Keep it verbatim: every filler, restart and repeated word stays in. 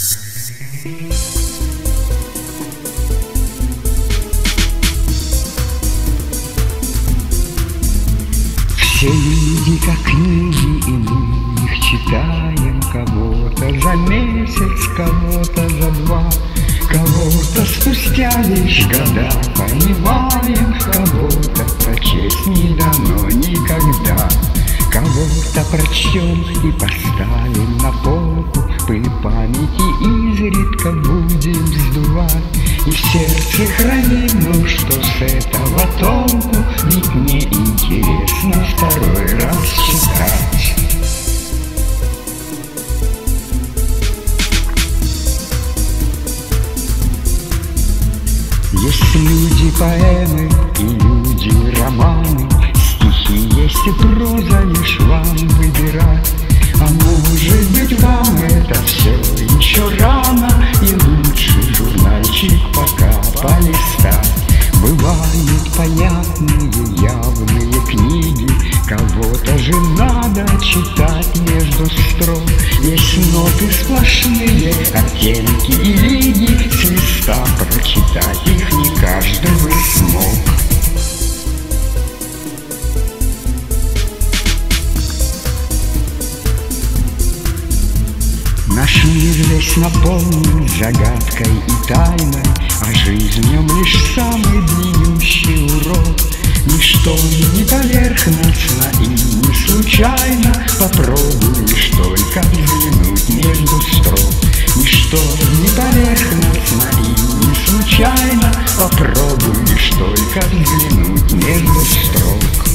Все люди как книги, и мы их читаем. Кого-то за месяц, кого-то за два, кого-то спустя лишь года понимаем, кого-то прочесть не дано никогда. Кого-то прочтем и поставим на полку, пыль памяти изредка будем сдувать. И в сердце храним, ну что с этого толку, ведь мне интересно второй раз читать. Есть люди поэмы и люди романы, стихи есть и проза, лишь вам выбирать. А может быть, вам это все еще рано, и лучше журнальчик пока полистать. Бывают понятные явные книги, кого-то же надо читать между строк. Есть ноты сплошные, оттенки и лиги, с листа прочитать их не каждый бы смог. Наш мир весь наполнен загадкой и тайной, а жизнь в нем лишь самый длиннющий урок. Ничто не поверхностно и не случайно, попробуй лишь только взглянуть между строк. Ничто не поверхностно и не случайно, попробуй лишь только взглянуть между строк.